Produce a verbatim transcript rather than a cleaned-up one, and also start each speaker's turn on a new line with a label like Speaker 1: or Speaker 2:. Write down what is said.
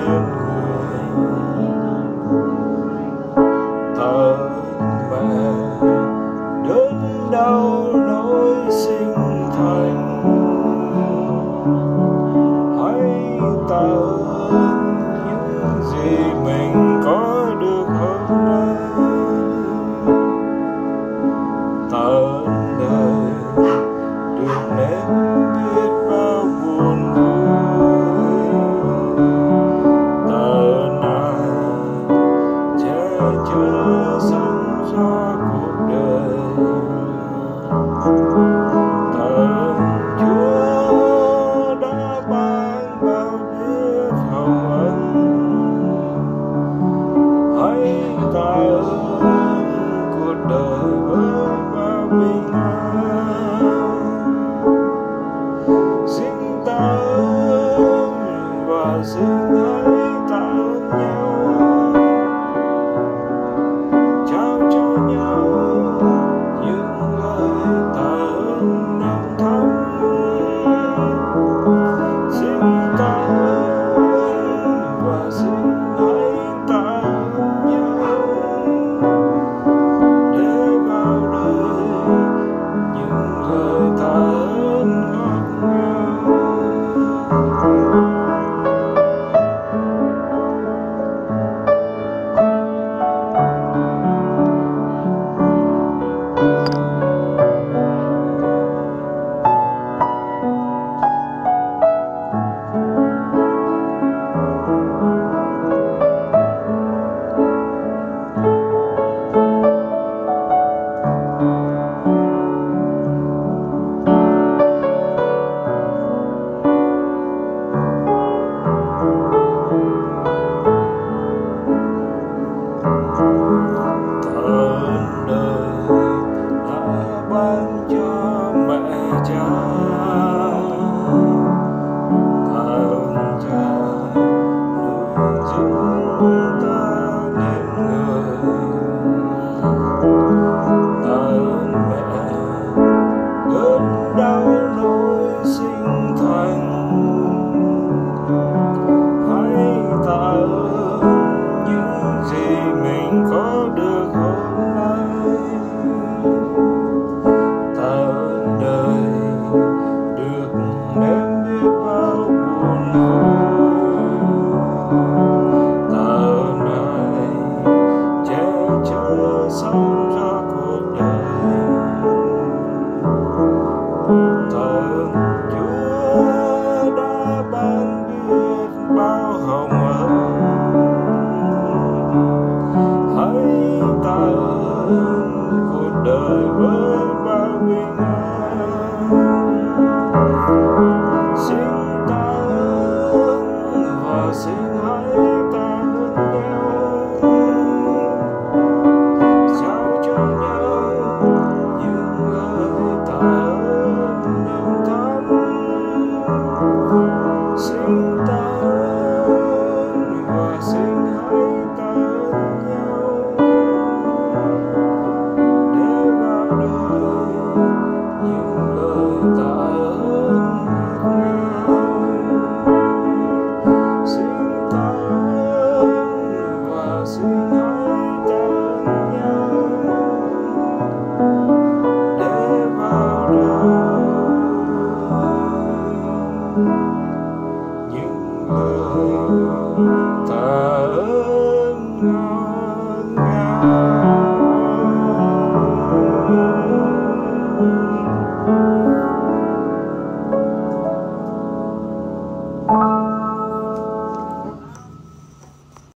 Speaker 1: nên người tờ mẹ đớn đau nỗi sinh thành. Hãy tạ ơn những gì mình có được hôm nay. Tạ ơn đời được nếm biết bao buồn vui. Tạ ơn ai che chở sóng gió cuộc đời. Tạ ơn Chúa đã ban bao biết hồng ân. Hãy tạ ơn cuộc đời với bao bình an. Xin tạ ơn và xin hãy tạ ơn nhau, trao cho nhau những lời tạ ơn nồng thắm. Xin tạ ơn và xin hãy tạ ơn nhau để vào đời những lời tạ ơn ngọt ngào. Đời với bao bình an. Xin tạ ơn và xin hãy tạ ơn nhau, trao cho nhau những lời tạ ơn nồng thắm. Xin tạ ơn và xin hãy tạ ơn nhau để vào đời những lời tạ ơn ngọt ngào. Xin tạ ơn và xin hãy tạ ơn nhau